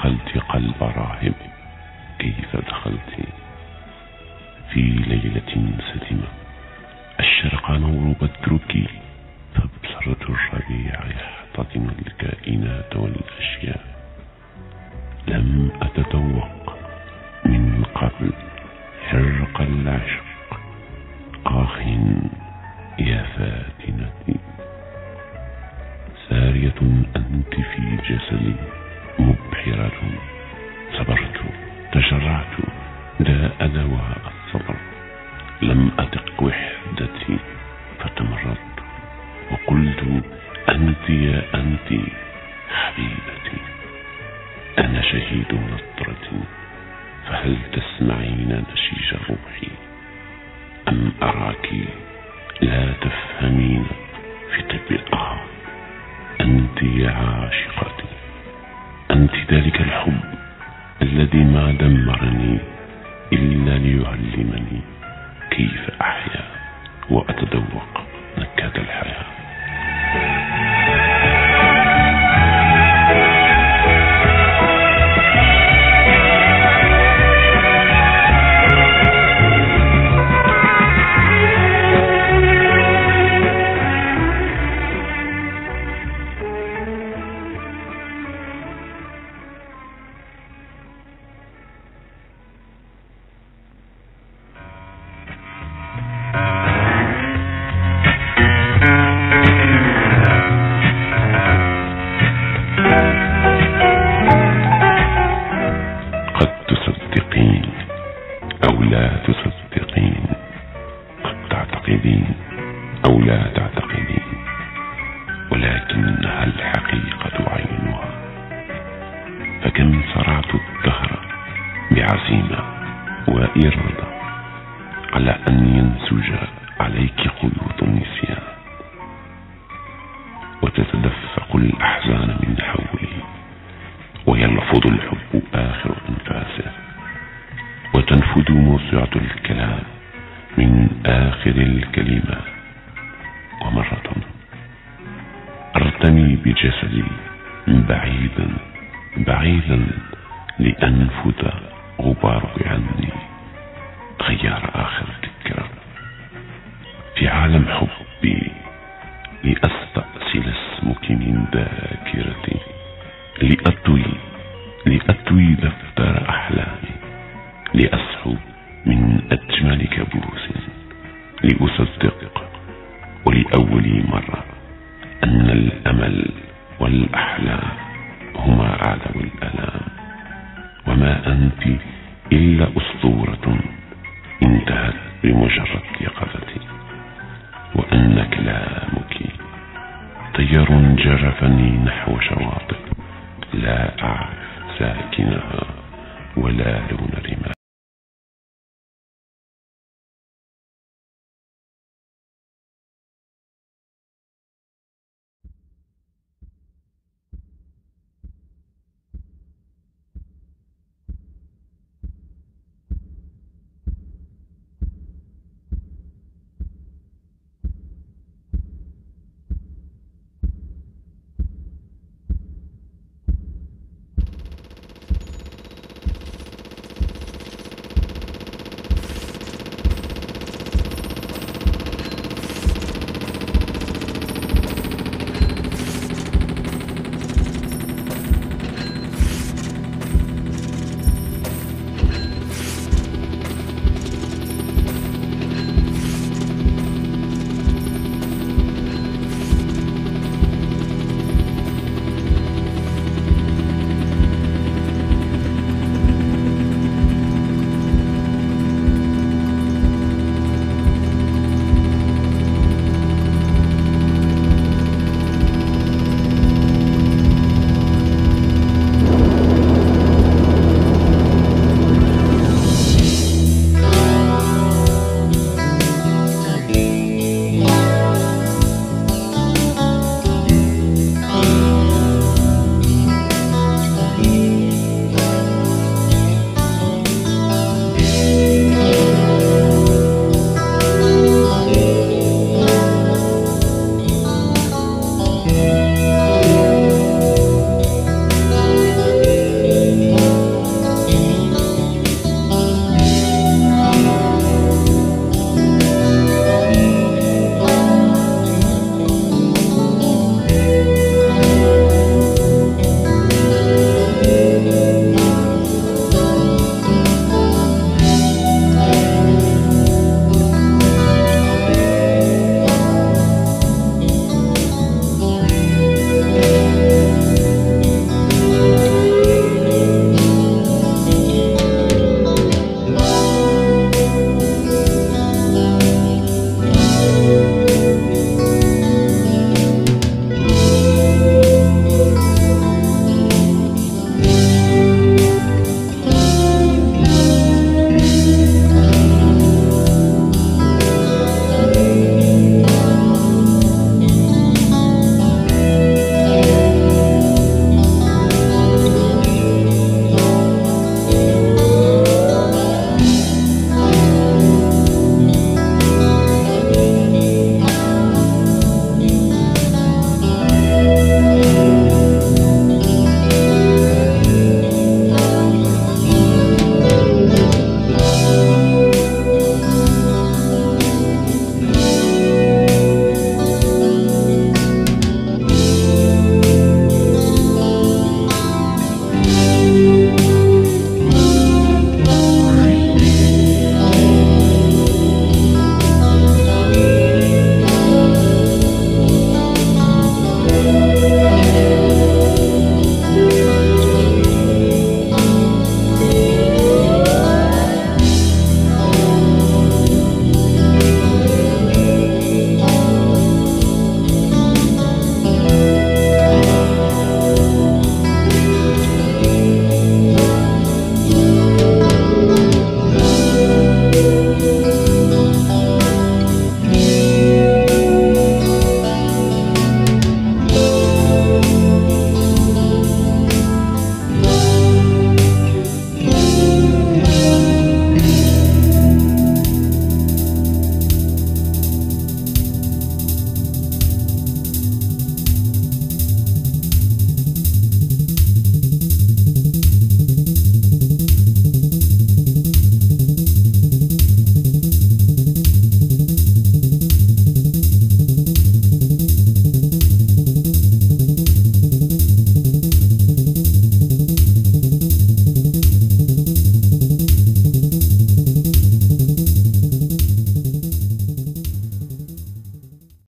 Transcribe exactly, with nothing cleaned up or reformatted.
دخلت قلب راهب؟ كيف دخلت في ليلة سدمة أشرق نور بدرك فابصرت الربيع يحتضن الكائنات والأشياء؟ لم أتذوق من قبل حرق العشق. آخ يا فاتنتي، سارية أنت في جسدي مبحرة. صبرت تجرعت داء دواء الصبر. لم أتق وحدتي فتمرضت وقلت أنت يا أنت حبيبتي. أنا شهيد نطرة، فهل تسمعين نشيج الروح أم أراك لا تفهمين في طب الآه؟ أنت يا عاشقتي، أنت ذلك الحب الذي ما دمرني إلا ليعلمني كيف أحيا وأتذوق نكهة الحياة. لا تصدقين، قد تعتقدين أو لا تعتقدين، ولكنها الحقيقة عينها. فكم صرعت الدهر بعزيمة وإرادة على أن ينسج عليك خيوط النسيان، وتتدفق الأحزان من حولي، ويلفظ الحب آخر أنفاسه، وتنفذ موسعة الكلام من آخر الكلمات. ومرة أرتمي بجسدي بعيدا بعيدا لأنفذ غباره عني غيار آخر فكرة في عالم حبي، لأستأصل اسمك من ذاكرتي، لأطوي لأطوي دفتر أحلامي، لأسحب من أجمل كابوس، لأصدق ولأول مرة أن الأمل والأحلام هما أعلى الآلام، وما أنت إلا أسطورة انتهت بمجرد يقظتي، وأن كلامك طير جرفني نحو شواطئ لا أعرف ساكنها ولا لون رمال.